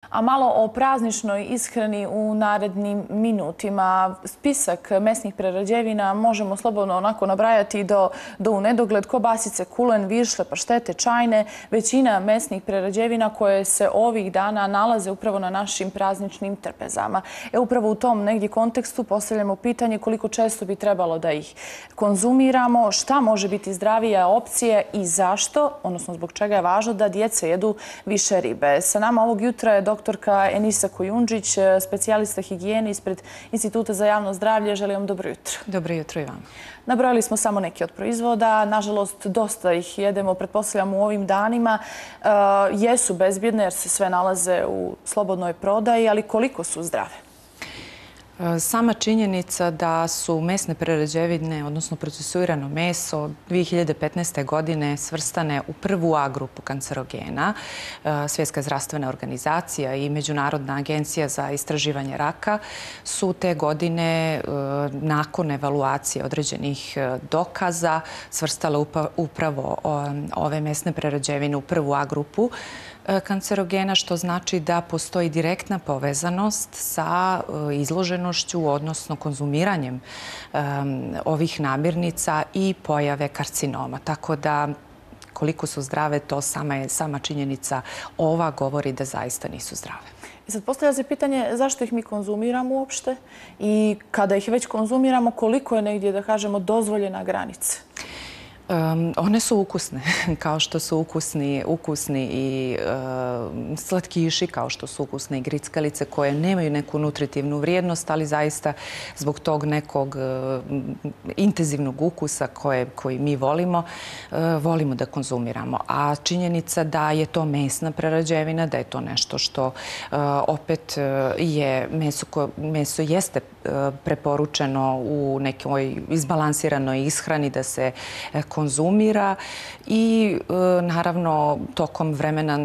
A malo o prazničnoj ishrani u narednim minutima. Spisak mesnih prerađevina možemo slobodno onako nabrajati do u nedogled. Kobasice, kulen, viršle, paštete, čajne. Većina mesnih prerađevina koje se ovih dana nalaze upravo na našim prazničnim trpezama. Upravo u tom negdje kontekstu postavljamo pitanje koliko često bi trebalo da ih konzumiramo, šta može biti zdravija opcija i zašto, odnosno zbog čega je važno da djeca jedu više ribe. Sa nama ovog jutra je doktorka Enisa Kojundžić, specijalista higijene ispred Instituta za javno zdravlje. Želim vam dobro jutro. Dobro jutro i vam. Nabrojali smo samo neki od proizvoda. Nažalost, dosta ih jedemo, pretpostavljamo, u ovim danima. Jesu bezbjedne jer se sve nalaze u slobodnoj prodaji, ali koliko su zdrave? Sama činjenica da su mesne prerađevine, odnosno procesuirano meso, 2015. godine svrstane u prvu A grupu kancerogena, Svjetska zdravstvena organizacija i Međunarodna agencija za istraživanje raka su te godine nakon evaluacije određenih dokaza svrstale upravo ove mesne prerađevine u prvu A grupu kancerogena, što znači da postoji direktna povezanost sa izloženošću, odnosno konzumiranjem ovih namirnica i pojave karcinoma. Tako da koliko su zdrave, to sama činjenica ova govori da zaista nisu zdrave. I sad postavlja se pitanje zašto ih mi konzumiramo uopšte i kada ih već konzumiramo, koliko je negdje, da kažemo, dozvoljena granica? One su ukusne, kao što su ukusni i slatkiši, kao što su ukusne i grickalice koje nemaju neku nutritivnu vrijednost, ali zaista zbog tog nekog intenzivnog ukusa koji mi volimo da konzumiramo. A činjenica da je to mesna prerađevina, da je to nešto što opet je meso jeste preporučeno u nekoj izbalansiranoj ishrani da se konzumira i naravno tokom vremena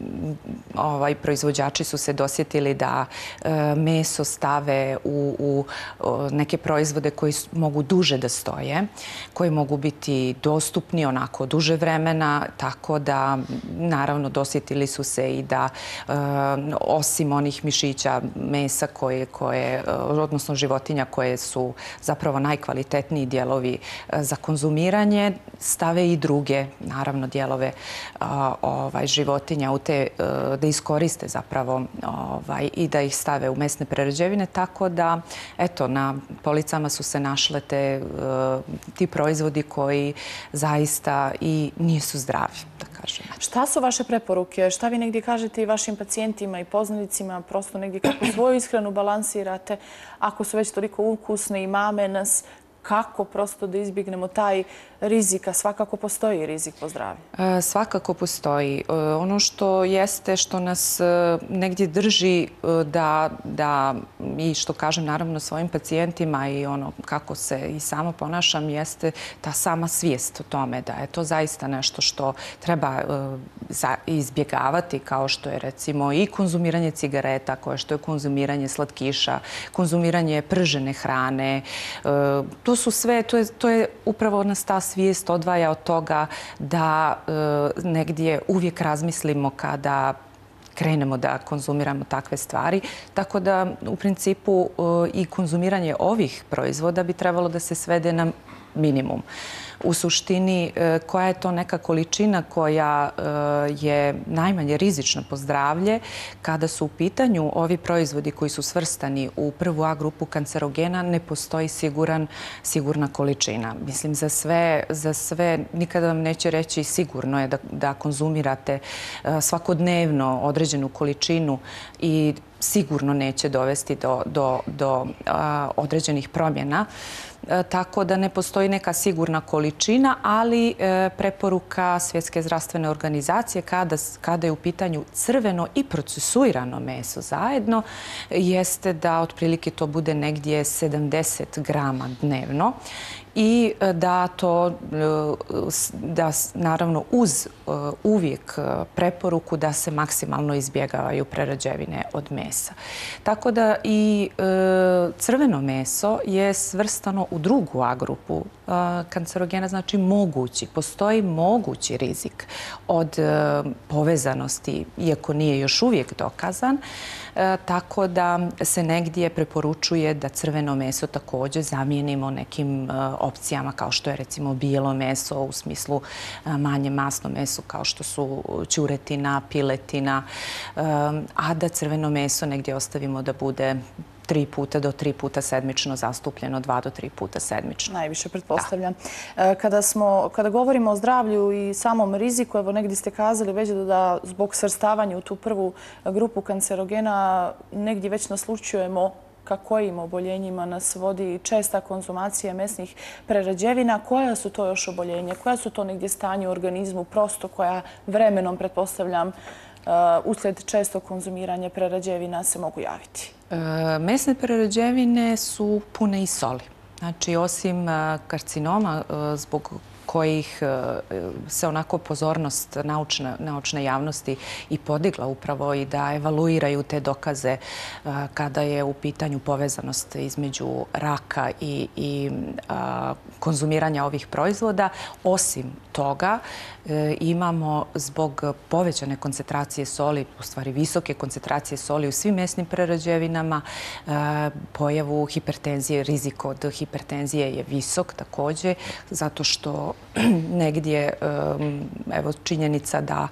proizvođači su se dosjetili da meso stave u neke proizvode koji mogu duže da stoje, koji mogu biti dostupni onako duže vremena, tako da naravno dosjetili su se i da osim onih mišića mesa odnosno životinja koje su zapravo najkvalitetniji dijelovi za konzumiranje, stave i druge, naravno, dijelove životinja da iskoriste zapravo i da ih stave u mesne prerađevine. Tako da, eto, na policama su se našle ti proizvodi koji zaista i nisu zdravi, da kažem. Šta su vaše preporuke? Šta vi negdje kažete i vašim pacijentima i poznanicima, prosto negdje kako svoju ishranu balansirate, ako su već toliko ukusne i mame nas, kako prosto da izbjegnemo taj rizik, a svakako postoji rizik po zdravlje? Svakako postoji. Ono što jeste, što nas negdje drži da i što kažem naravno svojim pacijentima i ono kako se i sama ponašam, jeste ta sama svijest o tome da je to zaista nešto što treba izbjegavati, kao što je recimo i konzumiranje cigareta, kao što je konzumiranje slatkiša, konzumiranje pržene hrane. To su sve, to je upravo nas ta svijest odvaja od toga da negdje uvijek razmislimo kada krenemo da konzumiramo takve stvari. Tako da u principu i konzumiranje ovih proizvoda bi trebalo da se svede na minimum. U suštini, koja je to neka količina koja je najmanje rizična po zdravlje kada su u pitanju ovi proizvodi koji su svrstani u prvu A grupu kancerogena, ne postoji sigurna količina. Mislim, za sve nikada vam neće reći sigurno je da konzumirate svakodnevno određenu količinu i sigurno neće dovesti do određenih promjena. Tako da ne postoji neka sigurna količina, ali preporuka Svjetske zdravstvene organizacije kada je u pitanju crveno i procesuirano meso zajedno jeste da otprilike to bude negdje 70 grama dnevno i da to, da naravno uz uvijek preporuku da se maksimalno izbjegavaju prerađevine od mesa. Tako da i crveno meso je svrstano u drugu A grupu kancerogena, znači mogući, postoji mogući rizik od povezanosti, iako nije još uvijek dokazan, tako da se negdje preporučuje da crveno meso također zamijenimo nekim opcijama kao što je recimo bijelo meso u smislu manje masno meso kao što su ćuretina, piletina, a da crveno meso negdje ostavimo da bude 3 puta do 3 puta sedmično zastupljeno, 2 do 3 puta sedmično. Najviše, pretpostavljam. Kada govorimo o zdravlju i samom riziku, evo negdje ste kazali već da zbog svrstavanja u tu prvu grupu kancerogena negdje već naslučujemo ka kojim oboljenjima nas vodi česta konzumacija mesnih prerađevina. Koja su to još oboljenja? Koja su to negdje stanje u organizmu prosto koja vremenom, pretpostavljam, uslijed čestog konzumiranja prerađevina se mogu javiti? Mesne prerađevine su pune i soli. Znači, osim karcinoma zbog kojih se onako pozornost naučne javnosti i podigla upravo i da evaluiraju te dokaze kada je u pitanju povezanost između raka i konzumiranja ovih proizvoda. Osim toga, imamo zbog povećane koncentracije soli, u stvari visoke koncentracije soli u svim mesnim prerađevinama, pojavu hipertenzije, rizik od hipertenzije je visok također, zato što negdje, evo, činjenica da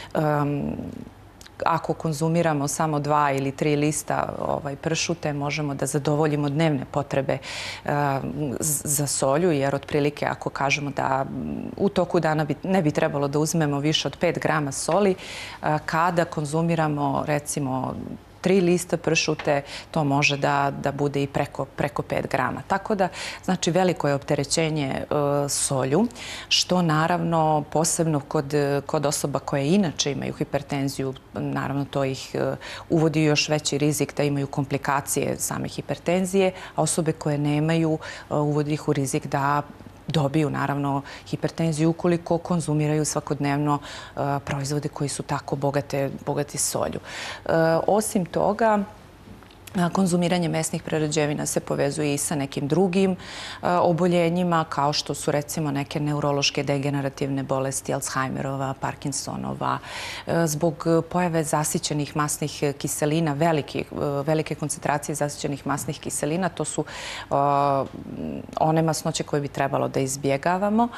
ako konzumiramo samo 2 ili 3 lista pršute, možemo da zadovoljimo dnevne potrebe za solju, jer otprilike ako kažemo da u toku dana ne bi trebalo da uzmemo više od 5 grama soli, kada konzumiramo recimo 3 lista pršute, to može da bude i preko 5 grama. Tako da, znači, veliko je opterećenje solju, što naravno posebno kod osoba koje inače imaju hipertenziju, naravno to ih uvodi još veći rizik da imaju komplikacije same hipertenzije, a osobe koje nemaju uvodi ih u rizik da dobiju, naravno, hipertenziju ukoliko konzumiraju svakodnevno proizvode koji su tako bogati solju. Osim toga, konzumiranje mesnih prerađevina se povezuje i sa nekim drugim oboljenjima, kao što su recimo neke neurološke degenerativne bolesti, Alzheimerova, Parkinsonova, zbog pojave zasićenih masnih kiselina, velike koncentracije zasićenih masnih kiselina. To su one masnoće koje bi trebalo da izbjegavamo.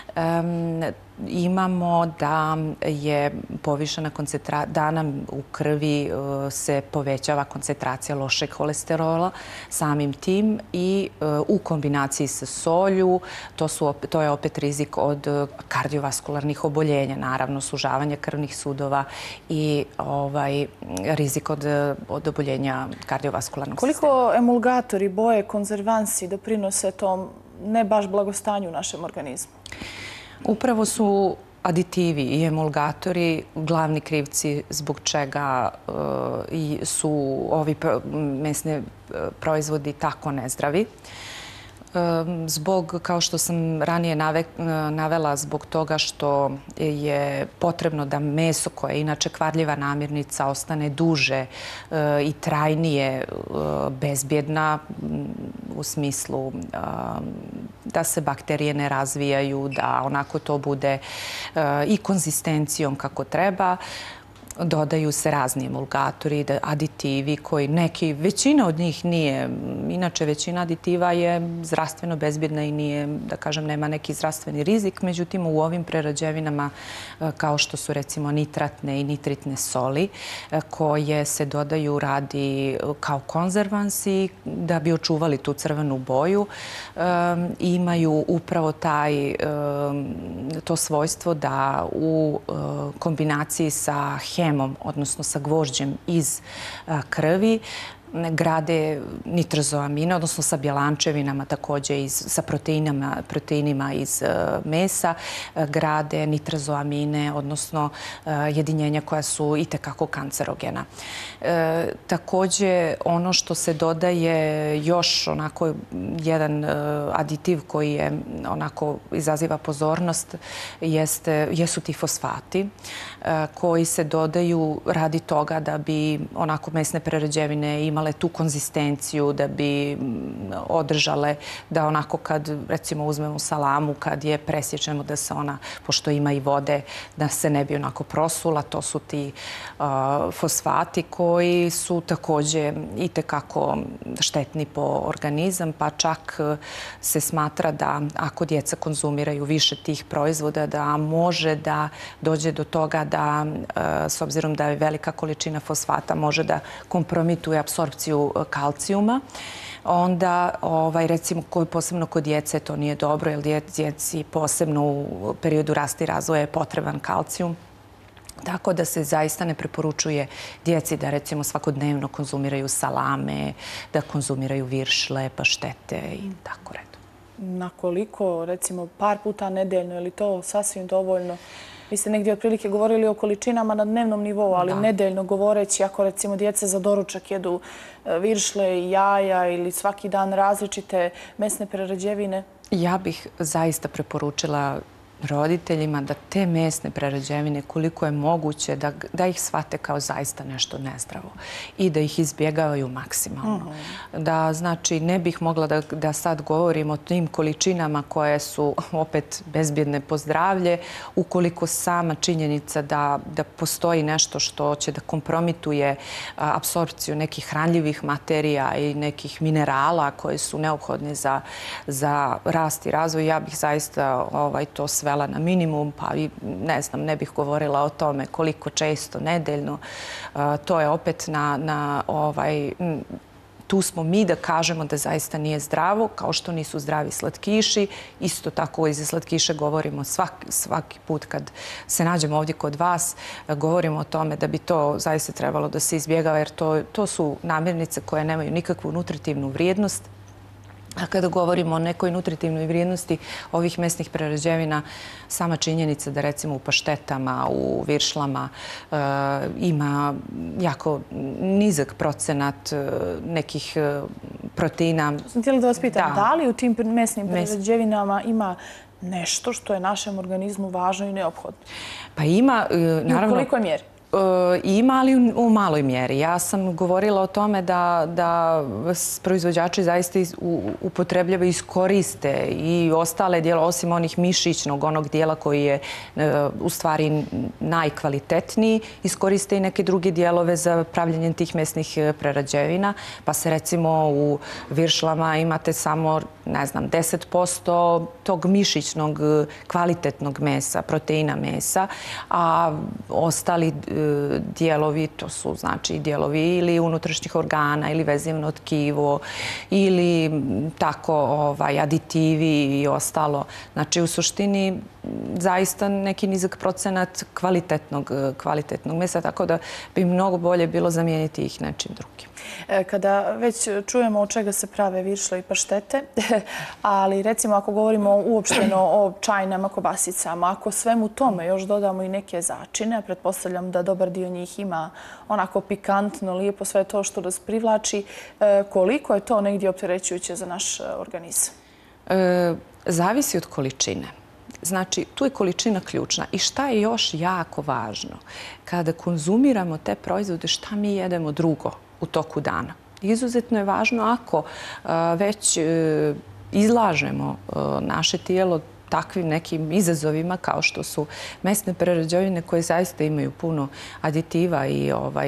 Imamo da je povišena koncentracija, da nam u krvi se povećava koncentracija lošeg holesterola samim tim i u kombinaciji sa solju, to je opet rizik od kardiovaskularnih oboljenja, naravno sužavanja krvnih sudova i rizik od oboljenja kardiovaskularnog sistema. Koliko emulgatori, boje, konzervansi doprinose tom ne baš blagostanju u našem organizmu? Upravo su aditivi i emulgatori glavni krivci zbog čega su ovi mesni proizvodi tako nezdravi. Zbog, kao što sam ranije navela, zbog toga što je potrebno da meso koje je inače kvarljiva namirnica ostane duže i trajnije bezbjedna u smislu da se bakterije ne razvijaju, da onako to bude i konzistencijom kako treba. Dodaju se razni emulgatori, aditivi koji većina od njih nije. Inače, većina aditiva je zdravstveno bezbjedna i nije, da kažem, nema neki zdravstveni rizik. Međutim, u ovim prerađevinama, kao što su recimo nitratne i nitritne soli, koje se dodaju radi kao konzervansi da bi očuvali tu crvenu boju, imaju upravo to svojstvo da u kombinaciji sa hemom, odnosno sa gvožđem iz krvi, grade nitrozoamine, odnosno sa bjelančevinama također sa proteinima iz mesa, grade nitrozoamine, odnosno jedinjenja koja su itekako kancerogena. Također ono što se dodaje još onako jedan aditiv koji je onako izaziva pozornost jesu ti fosfati koji se dodaju radi toga da bi onako mesne prerađevine imale tu konzistenciju, da bi održale da onako kad recimo uzmemo salamu, kad je presječemo da se ona, pošto ima i vode, da se ne bi onako prosula. To su ti fosfati koji su također itekako štetni po organizam, pa čak se smatra da ako djeca konzumiraju više tih proizvoda, da može da dođe do toga da, s obzirom da je velika količina fosfata, može da kompromituje apsorpciju kalcijuma. Onda, recimo, posebno kod djece to nije dobro, jer djeci posebno u periodu rasta i razvoja je potreban kalcijum. Tako da se zaista ne preporučuje djeci da recimo svakodnevno konzumiraju salame, da konzumiraju viršle, paštete i tako redom. Na koliko, recimo, par puta nedeljno, je li to sasvim dovoljno? Vi ste negdje otprilike govorili o količinama na dnevnom nivou, ali nedeljno govoreći, ako recimo djeca za doručak jedu viršle i jaja ili svaki dan različite mesne prerađevine? Ja bih zaista preporučila roditeljima da te mesne prerađevine, koliko je moguće, da ih shvate kao zaista nešto nezdravo i da ih izbjegavaju maksimalno. Da, znači, ne bih mogla da sad govorim o tim količinama koje su opet bezbjedne po zdravlje, ukoliko sama činjenica da postoji nešto što će da kompromituje apsorpciju nekih hranljivih materija i nekih minerala koje su neophodne za rast i razvoj, ja bih zaista to svela na minimum, pa ne znam, ne bih govorila o tome koliko često, nedeljno. To je opet tu smo mi da kažemo da zaista nije zdravo, kao što nisu zdravi slatkiši. Isto tako i za slatkiše govorimo svaki put kad se nađemo ovdje kod vas, govorimo o tome da bi to zaista trebalo da se izbjegava, jer to su namirnice koje nemaju nikakvu nutritivnu vrijednost. A kada govorimo o nekoj nutritivnoj vrijednosti ovih mesnih prerađevina, sama činjenica da recimo u paštetama, u viršlama ima jako nizak procenat nekih proteina. Sam htjela da vas pitam, da li u tim mesnim prerađevinama ima nešto što je našem organizmu važno i neophodno? Pa ima, naravno... I u kolikoj mjeri? Ima, ali u maloj mjeri. Ja sam govorila o tome da proizvođači zaista upotrebljavaju i iskoriste i ostale dijela, osim onih mišićnog, onog dijela koji je u stvari najkvalitetniji, iskoriste i neke druge dijelove za pravljanje tih mesnih prerađevina. Pa se recimo u viršlama imate samo, ne znam, 10% tog mišićnog kvalitetnog mesa, proteina mesa, a ostali dijelovi, to su znači dijelovi ili unutrašnjih organa ili vezivno tkivo ili tako aditivi i ostalo. Znači u suštini zaista neki nizak procenat kvalitetnog mesa, tako da bi mnogo bolje bilo zamijeniti ih nečim drugim. Kada već čujemo od čega se prave viršle i paštete, ali recimo ako govorimo uopšteno o čajnama, kobasicama, ako svemu tome još dodamo i neke začine, pretpostavljam da dobar dio njih ima onako pikantno, lijepo, sve to što nas privlači, koliko je to negdje opterećujuće za naš organizam? Zavisi od količine. Znači, tu je količina ključna. I šta je još jako važno? Kada konzumiramo te proizvode, šta mi jedemo drugo u toku dana? Izuzetno je važno ako već izlažemo naše tijelo takvim nekim izazovima kao što su mesne prerađevine koje zaista imaju puno aditiva i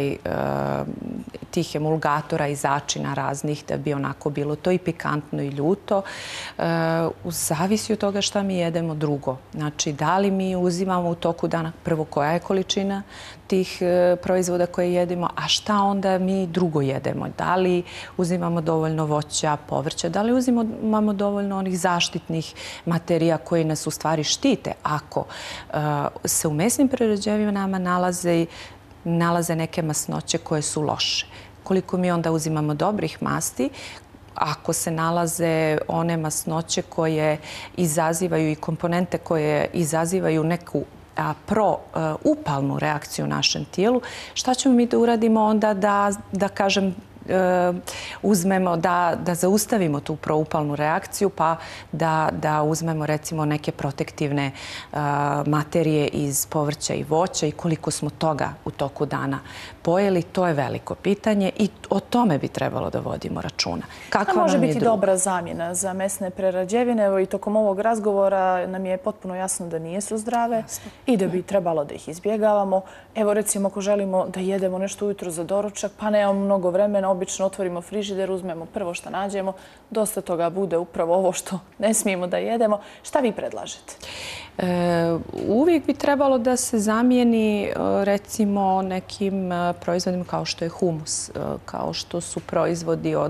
tih emulgatora i začina raznih da bi onako bilo to i pikantno i ljuto. Zavisi od toga šta mi jedemo drugo. Znači, da li mi uzimamo u toku dana prvo koja je količina tih proizvoda koje jedemo, a šta onda mi drugo jedemo? Da li uzimamo dovoljno voća, povrća, da li uzimamo dovoljno onih zaštitnih materija koji nas u stvari štite ako se u mesnim prerađevinama nalaze neke masnoće koje su loše. koliko mi onda uzimamo dobrih masti, ako se nalaze one masnoće koje izazivaju i komponente koje izazivaju neku proupalnu reakciju u našem tijelu, šta ćemo mi da uradimo onda da kažem, uzmemo, da zaustavimo tu proupalnu reakciju, pa da uzmemo recimo neke protektivne materije iz povrća i voća i koliko smo toga u toku dana pojeli, to je veliko pitanje i o tome bi trebalo da vodimo računa. Kakva može biti dobra zamjena za mesne prerađevine? Evo i tokom ovog razgovora nam je potpuno jasno da nisu zdrave i da bi trebalo da ih izbjegavamo. Evo recimo ako želimo da jedemo nešto ujutro za doručak, pa nemamo mnogo vremena, obično otvorimo frižider, uzmemo prvo što nađemo, dosta toga bude upravo ovo što ne smijemo da jedemo. Šta vi predlažete? Uvijek bi trebalo da se zamijeni recimo nekim proizvodima kao što je humus, kao što su proizvodi od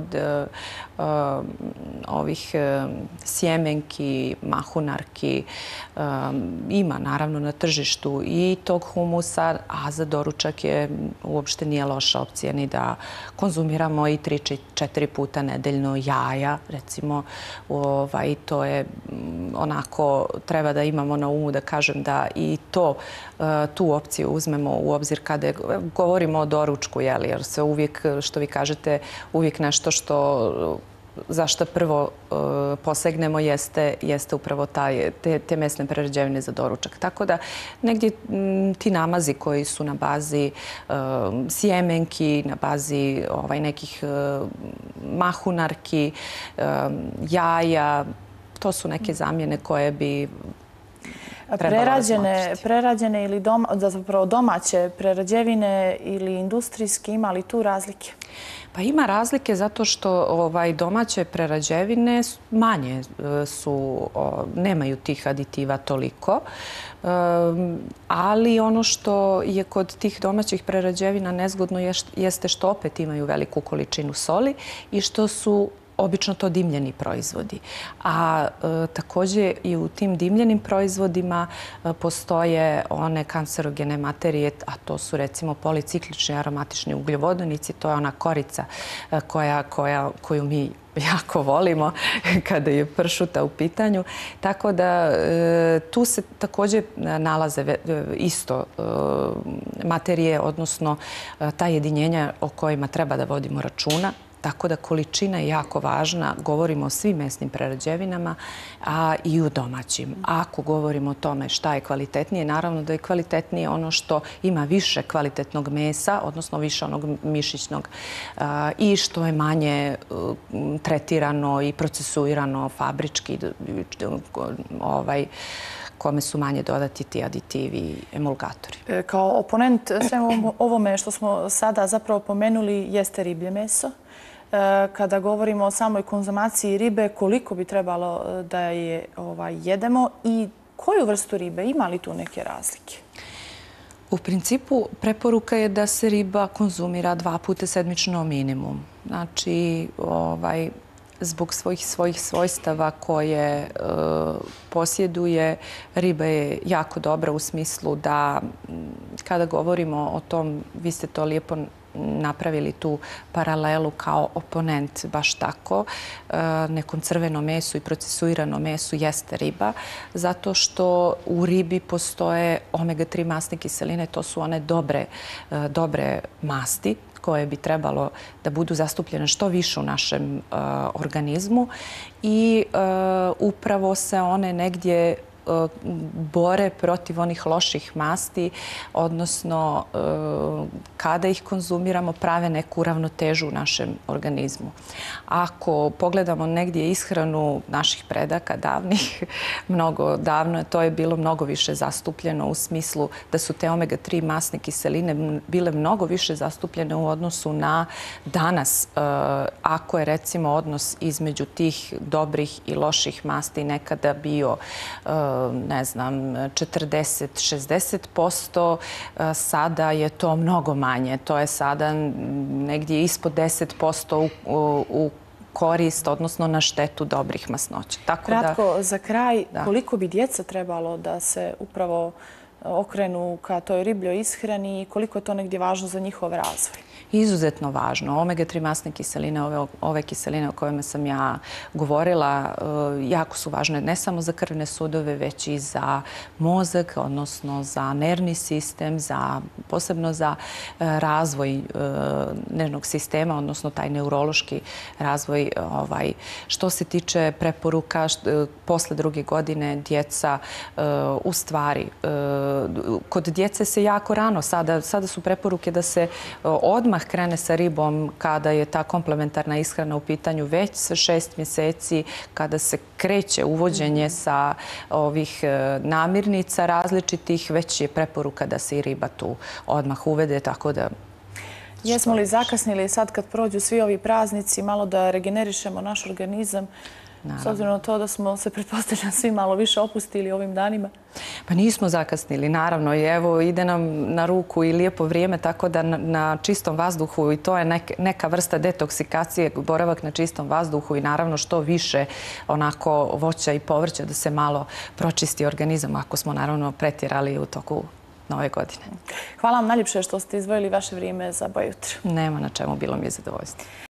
ovih sjemenki, mahunarki. Ima naravno na tržištu i tog humusa, a za doručak je uopšte nije loša opcija ni da konzumiramo i 3-4 puta nedeljno jaja. Recimo, to je onako, treba da imamo na umu da kažem da i tu opciju uzmemo u obzir kada govorimo o doručku, jer se uvijek, što vi kažete, uvijek nešto za što prvo posegnemo jeste upravo te mesne prerađevine za doručak. Tako da negdje ti namazi koji su na bazi sjemenki, na bazi nekih mahunarki, jaja, to su neke zamjene koje bi prerađene ili zapravo domaće prerađevine ili industrijske, ima li tu razlike? Pa ima razlike zato što domaće prerađevine manje su, nemaju tih aditiva toliko, ali ono što je kod tih domaćih prerađevina nezgodno jeste što opet imaju veliku količinu soli i što su obično to dimljeni proizvodi. A također i u tim dimljenim proizvodima postoje one kancerogene materije, a to su recimo policiklični aromatični ugljovodonici, to je ona korica koju mi jako volimo kada je pršuta u pitanju. Tako da tu se također nalaze isto materije, odnosno ta jedinjenja o kojima treba da vodimo računa. Tako da količina je jako važna. Govorimo o svim mesnim prerađevinama, a i u domaćim. Ako govorimo o tome šta je kvalitetnije, naravno da je kvalitetnije ono što ima više kvalitetnog mesa, odnosno više onog mišićnog i što je manje tretirano i procesuirano fabrički, kome su manje dodati ti aditivi i emulgatori. Kao oponent svemu ovome što smo sada zapravo pomenuli jeste riblje meso. Kada govorimo o samoj konzumaciji ribe, koliko bi trebalo da je jedemo i koju vrstu ribe? Ima li tu neke razlike? U principu, preporuka je da se riba konzumira 2 puta sedmično minimum. Znači, zbog svojih svojstava koje posjeduje, riba je jako dobra u smislu da kada govorimo o tom, vi ste to lijepo napravili tu paralelu kao oponent, baš tako, nekom crvenom mesu i procesuiranom mesu jeste riba, zato što u ribi postoje omega-3 masne kiseline, to su one dobre masti koje bi trebalo da budu zastupljene što više u našem organizmu i upravo se one negdje bore protiv onih loših masti, odnosno kada ih konzumiramo prave neku ravnotežu u našem organizmu. Ako pogledamo negdje ishranu naših predaka davnih, mnogo davno, to je bilo mnogo više zastupljeno u smislu da su te omega-3 masne kiseline bile mnogo više zastupljene u odnosu na danas. Ako je recimo odnos između tih dobrih i loših masti nekada bio 40-60%, sada je to mnogo manje. To je sada negdje ispod 10% u korist, odnosno na štetu dobrih masnoća. Kratko, za kraj, koliko bi djeca trebalo da se upravo okrenu ka toj ribljoj ishrani i koliko je to negdje važno za njihov razvoj? Izuzetno važno. Omega-3 masne kiseline, ove kiseline o kojima sam ja govorila, jako su važne ne samo za krvne sudove, već i za mozak, odnosno za nervni sistem, posebno za razvoj nervnog sistema, odnosno taj neurološki razvoj. Što se tiče preporuka, posle 2. godine djeca, u stvari, kod djece se jako rano, sada su preporuke da se odmah krene sa ribom kada je ta komplementarna ishrana u pitanju, već sa 6 mjeseci, kada se kreće uvođenje sa ovih namirnica različitih, već je preporuka da se i riba tu odmah uvede, tako da... Jesmo li zakasnili sad kad prođu svi ovi praznici, malo da regenerišemo naš organizam? S obzirom na to da smo se, pretpostavljam, svi malo više opustili ovim danima? Pa nismo zakasnili, naravno. I evo, ide nam na ruku i lijepo vrijeme, tako da na čistom vazduhu, i to je neka vrsta detoksikacije, boravak na čistom vazduhu i naravno što više onako voća i povrća da se malo pročisti organizam, ako smo naravno pretjerali u toku nove godine. Hvala vam najljepše što ste izdvojili vaše vrijeme za Boje jutro. Nema na čemu, bilo mi je zadovoljstvo.